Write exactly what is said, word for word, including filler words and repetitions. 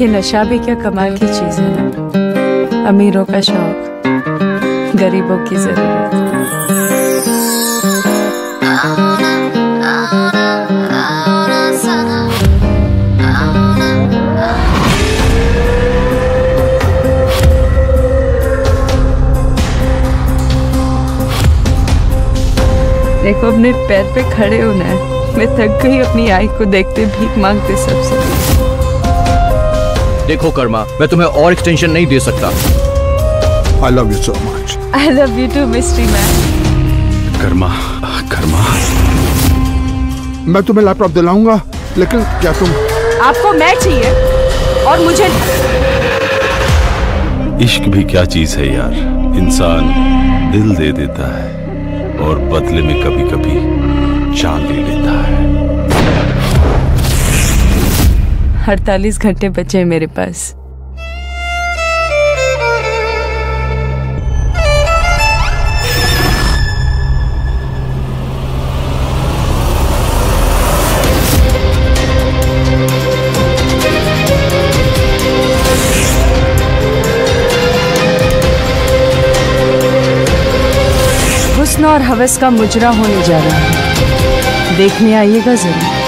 ये नशा भी क्या कमाल की चीज है ना। अमीरों का शौक, गरीबों की जरूरत। देखो अपने पैर पे खड़े होना है। मैं थक गई अपनी आई को देखते, भीख मांगते सबसे। देखो कर्मा, मैं तुम्हें और एक्सटेंशन नहीं दे सकता। I love you so much. I love you too, mystery man. Karma, Karma, मैं तुम्हें लैपटॉप दिलाऊंगा, लेकिन क्या तुम? आपको मैं चाहिए और मुझे। इश्क भी क्या चीज है यार, इंसान दिल दे देता है और बदले में कभी कभी जान ले लेता है। अड़तालीस घंटे बचे हैं मेरे पास। हुस्न और हवस का मुजरा होने जा रहा है, देखने आइएगा जरूर।